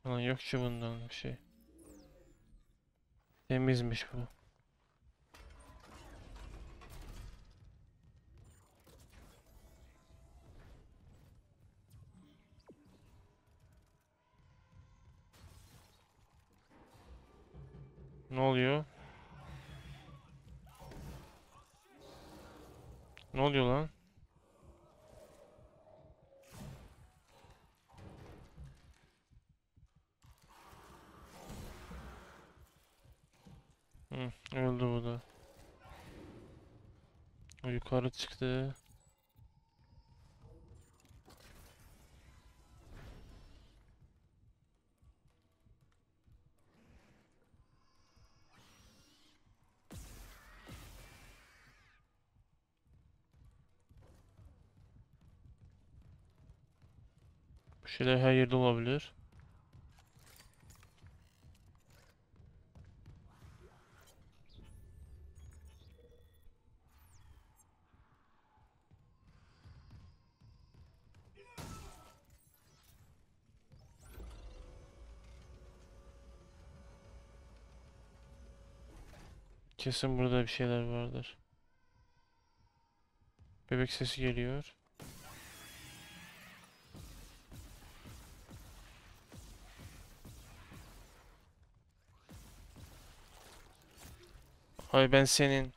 Lan yok ki bundan bir şey. Temizmiş bu. Ne oluyor? Ne oluyor lan? Hı, öldü bu da. O yukarı çıktı. Bu şeyler her yerde olabilir. Kesin burada bir şeyler vardır. Bebek sesi geliyor. Ay ben senin.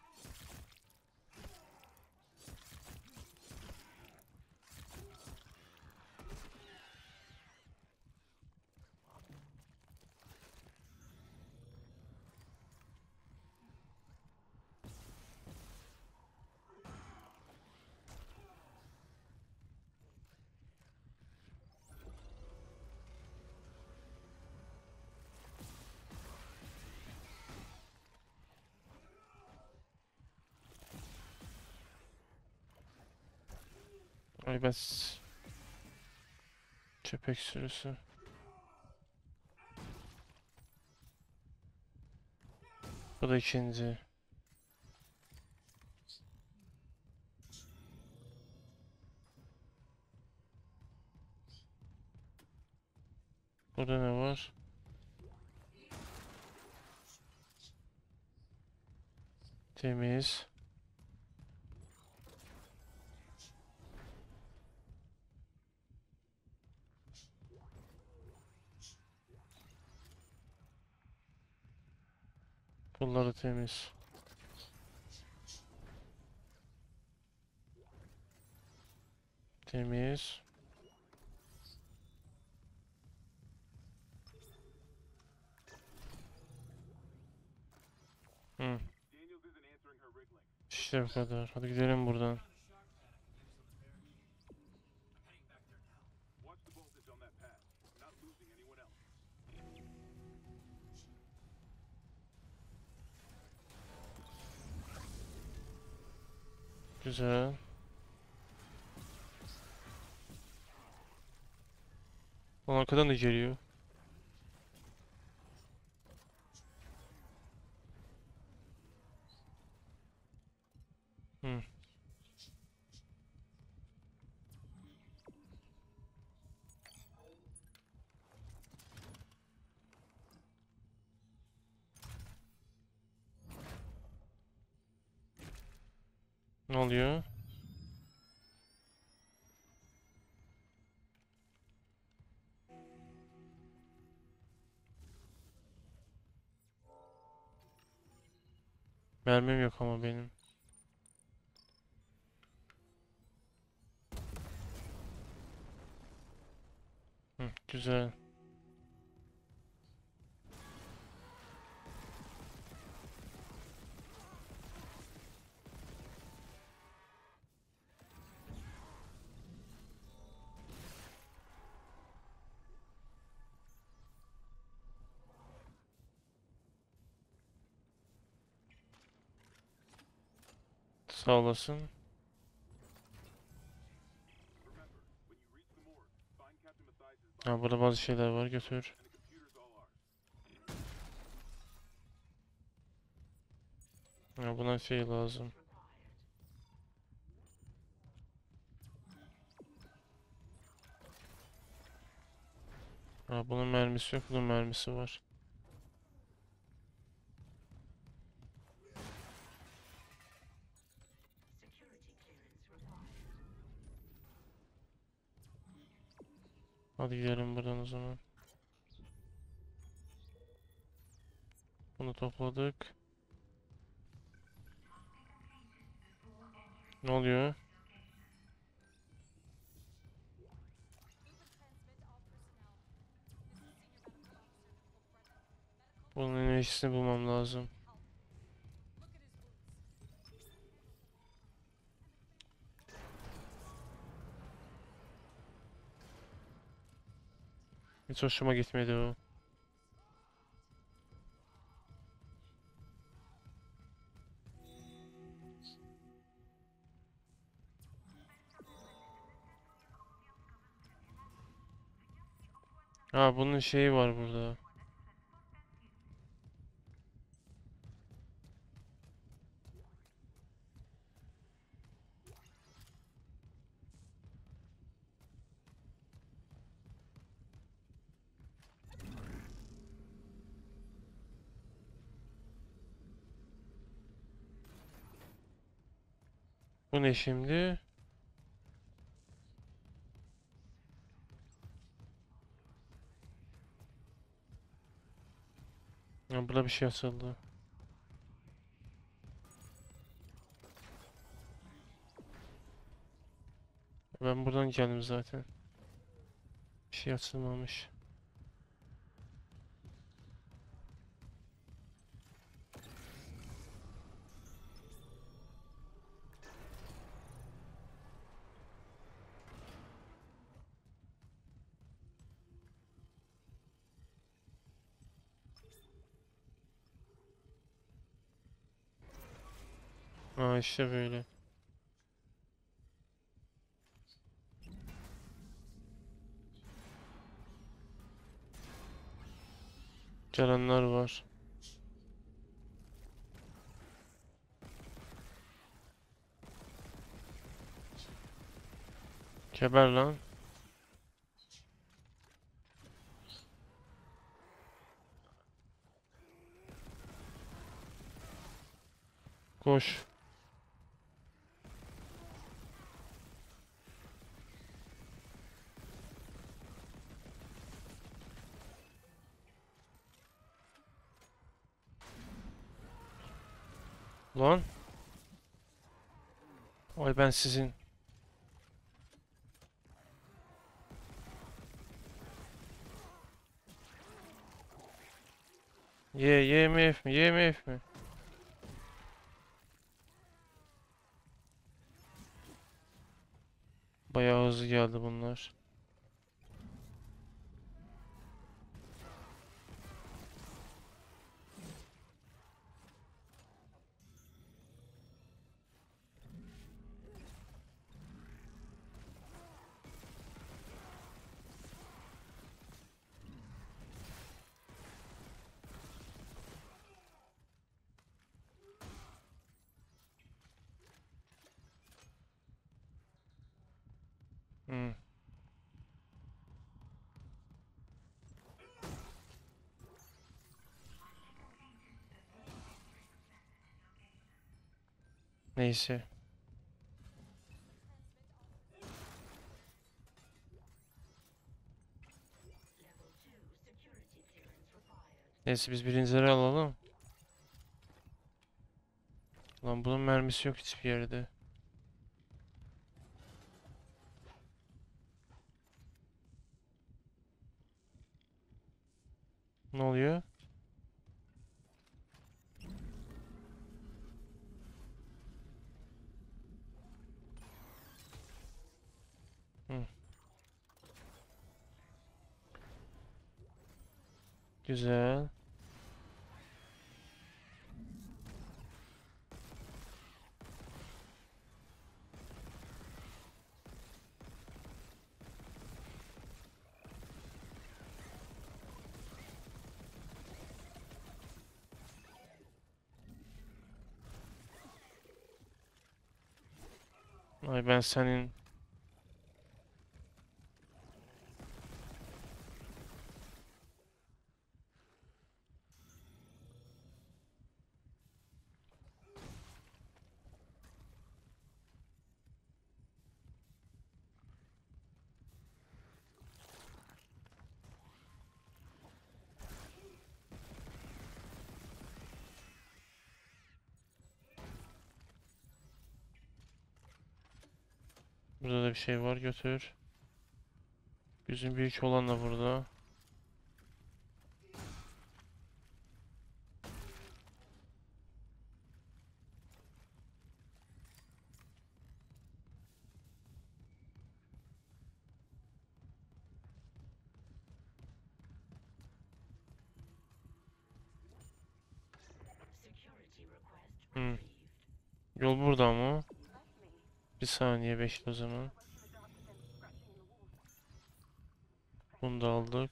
Ay ben köpek sürüsü. Bu da ikinci. Burada ne var? Temiz. Bunları temiz. Temiz. Hı. İşte bu kadar. Hadi gidelim buradan. Güzel. Lan arkadan da geliyor. Hı. Ne oluyor? Mermim yok ama benim. Hı, güzel. Sağ olasın. Ha, burada bazı şeyler var, götür. Ha, buna şey lazım. Ha, bunun mermisi yok, bunun mermisi var. Hadi gidelim buradan o zaman. Bunu topladık. Ne oluyor? Bunun enerjisini bulmam lazım. Hiç hoşuma gitmedi o. Ha, bunun şeyi var burada. Bu ne şimdi? Ha, burada bir şey asıldı. Ben buradan geldim zaten. Bir şey açılmamış. Ha, işte böyle. Gelenler var. Geber lan. Koş. Lan. Ay ben sizin. YMF mi? YMF mi? Bayağı hızlı geldi bunlar. Hmm. Neyse. Neyse biz birincileri alalım. Lan bunun mermisi yok hiçbir yerde. Ne oluyor? Hı. Güzel. Ay ben senin. Burada da bir şey var, götür. Bizim büyük olan da burada. Hmm. Yol burada mı? Bir saniye bekle o zaman. Bunu da aldık.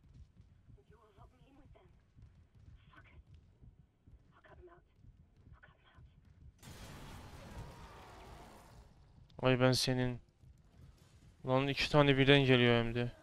Ay ben senin. Lan iki tane birden geliyor hem de.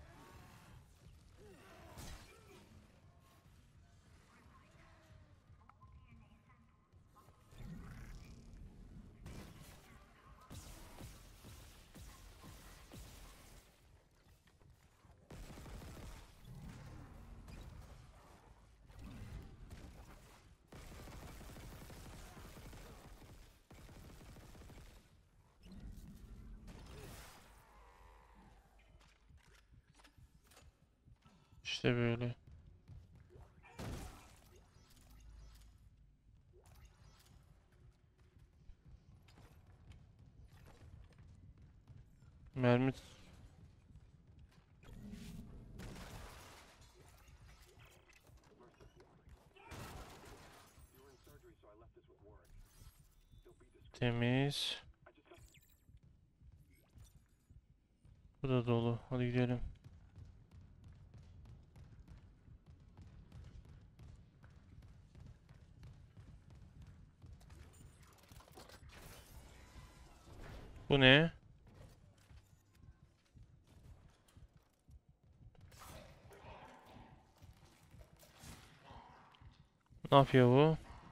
İşte böyle. Mermi. Temiz. Bu da dolu. Hadi gidelim. Bu ne? Ne yapıyor bu?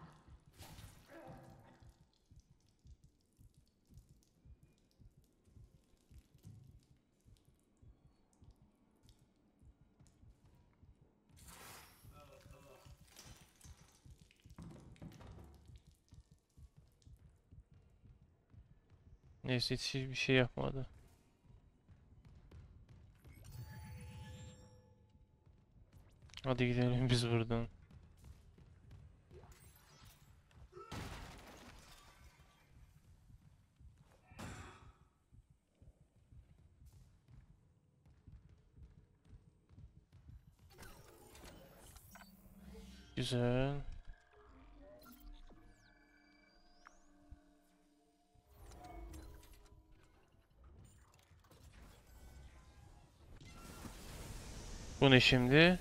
Neyse hiçbir şey yapmadı. Hadi gidelim biz buradan. Güzel. Bu ne şimdi?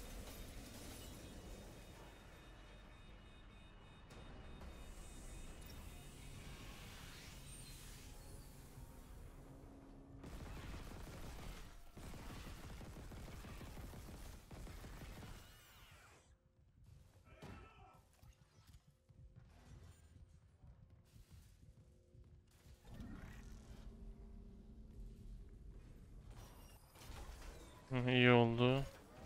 Hı, iyi oldu.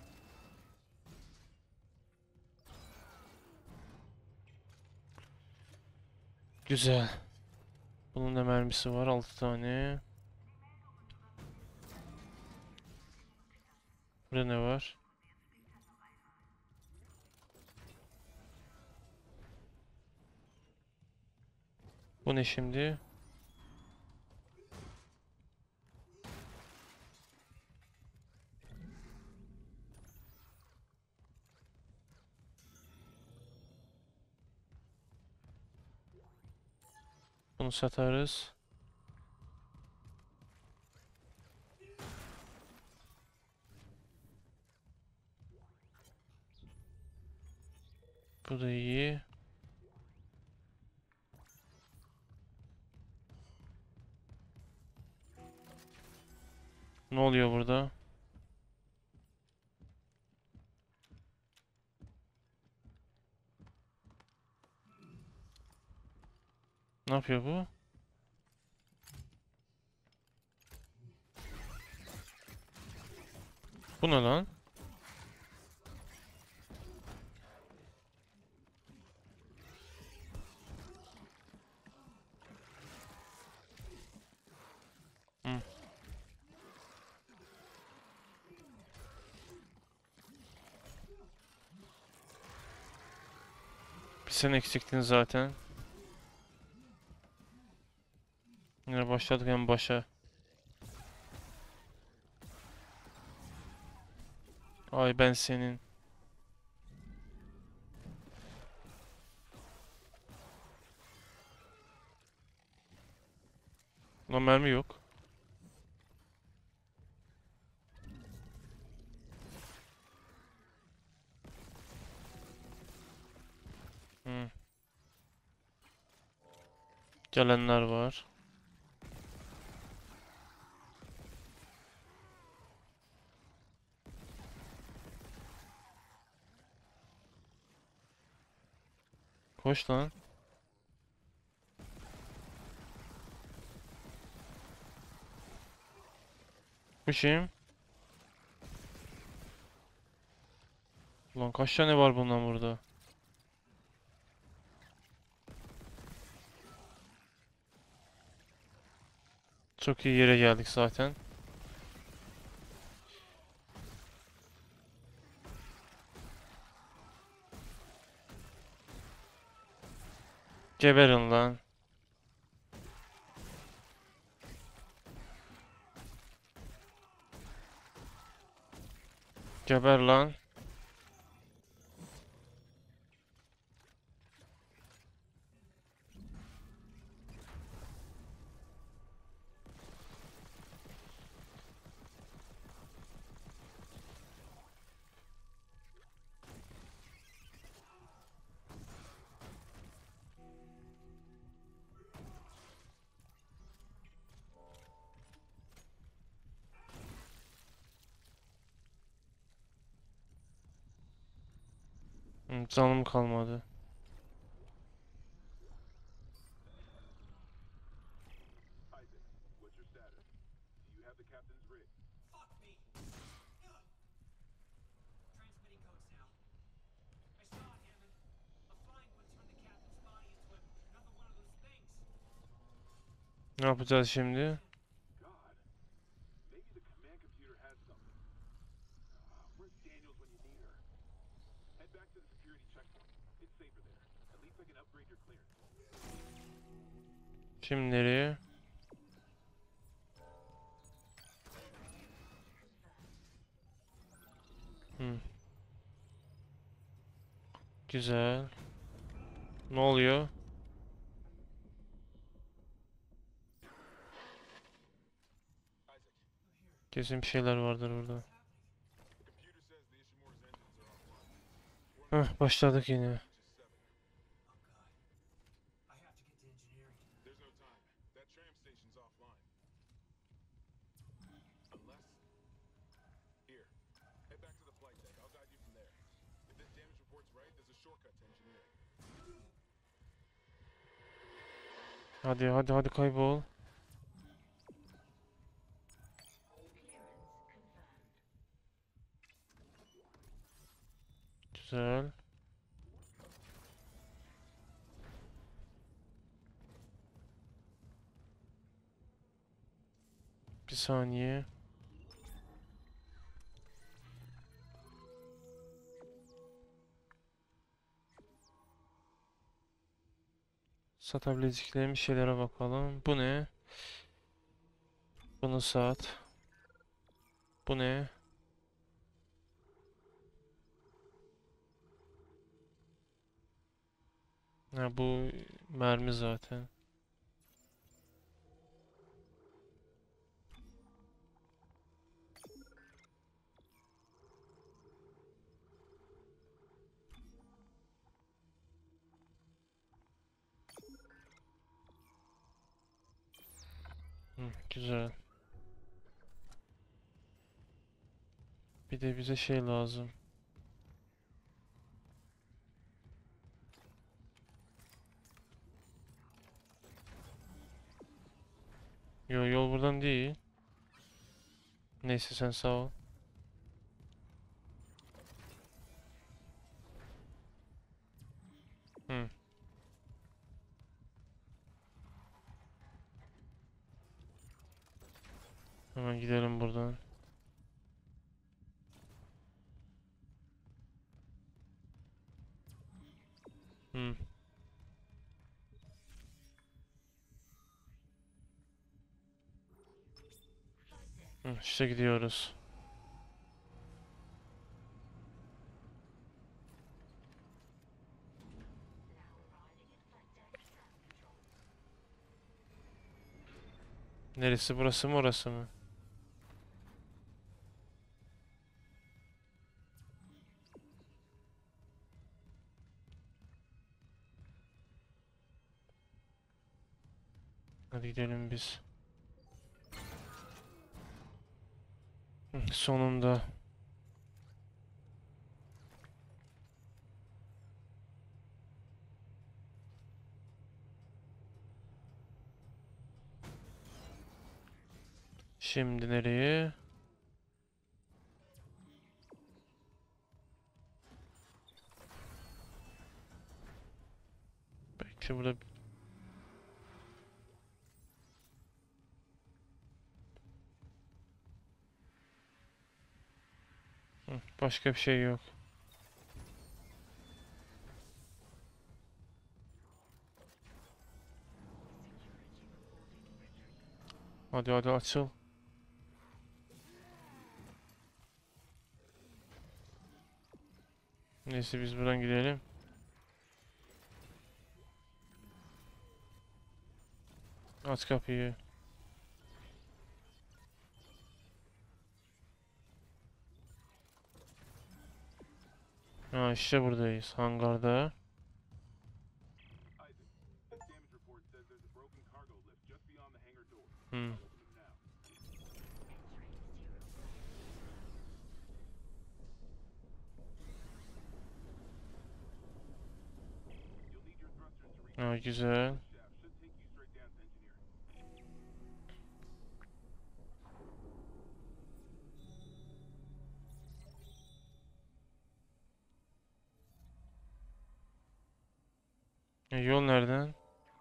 Güzel. Bunun da mermisi var 6 tane. Burada ne var? Bu ne şimdi? Bunu satarız. Bu da iyi. Ne oluyor burada? Ne yapıyor bu? Bu ne lan? sen eksiktin zaten. Yine başladık en başa. Ay ben senin. Lan mermi yok. Hı. Gelenler var. Koş lan. Koşayım. Ulan kaç tane var bundan burada? Çok iyi yere geldik zaten. Geberin lan. Geber lan. Canım kalmadı. Ne yapacağız şimdi? Şimdi nereye? Hı. Güzel. Ne oluyor? Kesin bir şeyler vardır burada. Heh, başladık yine. Hadi hadi hadi kaybol. Güzel. Bir saniye. Satabileceklerim bir şeylere bakalım. Bu ne? Bunu sat. Bu ne? Ha, bu mermi zaten. Hı, güzel. Bir de bize şey lazım. Yol buradan değil. Neyse sen sağ ol. Hı, hemen gidelim buradan. Hı. Hı, işte gidiyoruz. Neresi, burası mı orası mı? Hadi gidelim biz. Hı, sonunda. Şimdi nereye? Bekle burada. Hı, başka bir şey yok. Hadi hadi açıl. Neyse biz buradan gidelim. Aç kapıyı. Ha işte buradayız. Hangarda. Hmm. Ha güzel. Yol nereden?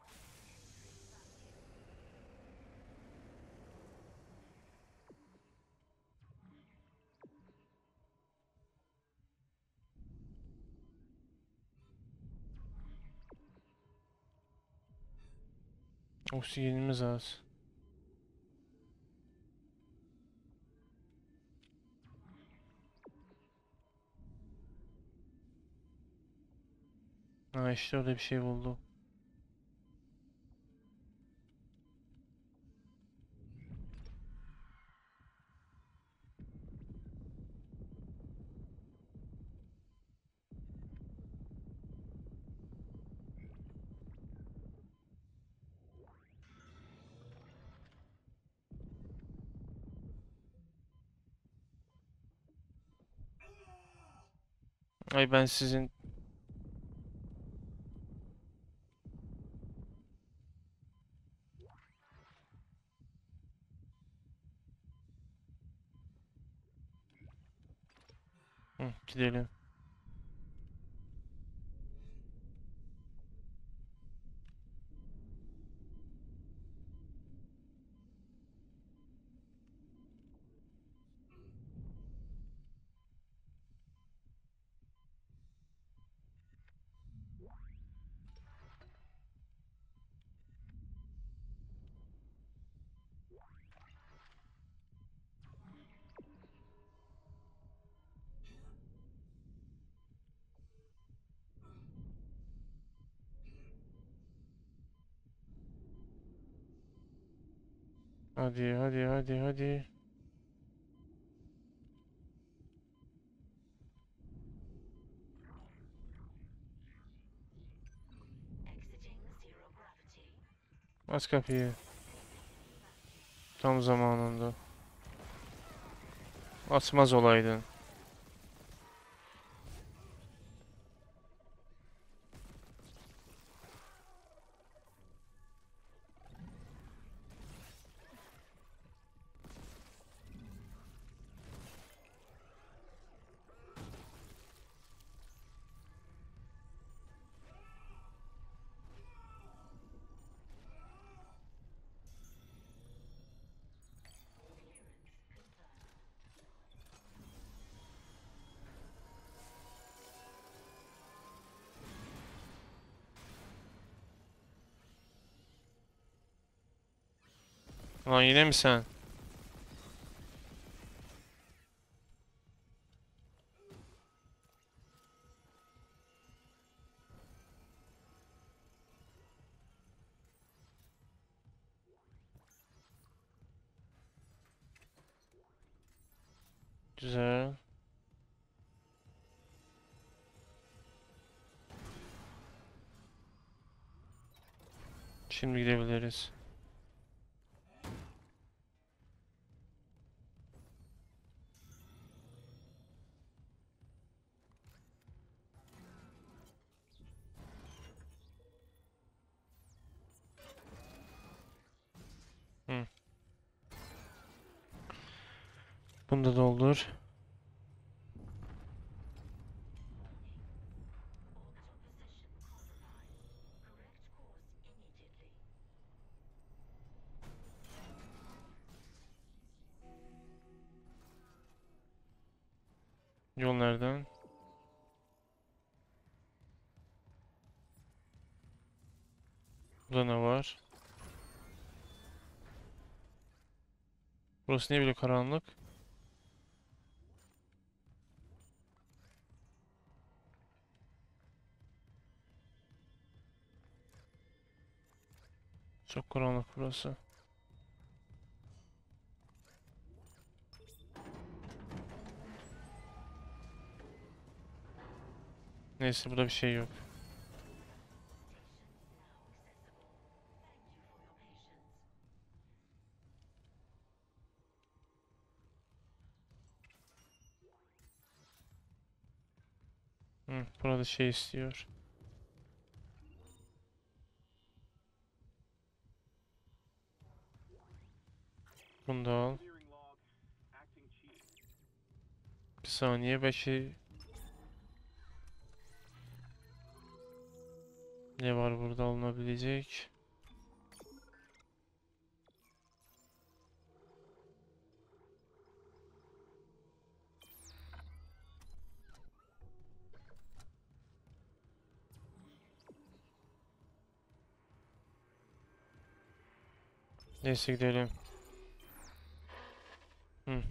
Oksijenimiz az. Ha işte orada bir şey buldum. Ay ben sizin... Hı, gidelim. Hadi hadi hadi hadi. Aç kapıyı. Tam zamanında. Açmaz olaydın. Lan yine mi sen? Şimdi gidebiliriz. Hı. Bunu da doldur. Yol nereden? Burada ne var? Burası niye böyle karanlık? Çok karanlık burası. Neyse burada bir şey yok. Hı, burada şey istiyor. Bunu da al. Bir saniye belki ne var burada alınabilecek? Neyse gidelim. Hı.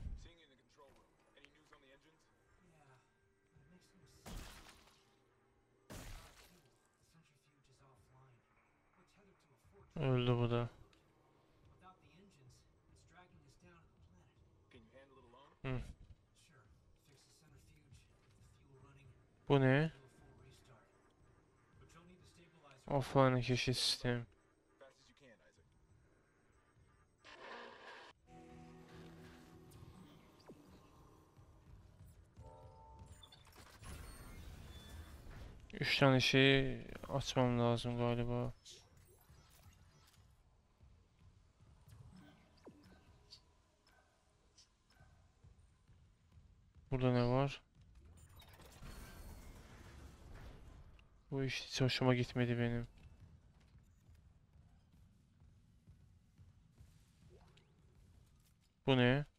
Öldü bu da. Hı. Bu ne? Offline keşif sistemi. Üç tane şeyi açmam lazım galiba. Burada ne var? Bu iş hiç hoşuma gitmedi benim. Bu ne?